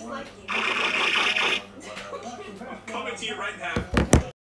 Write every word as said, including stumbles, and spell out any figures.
just like you. Coming to you right now.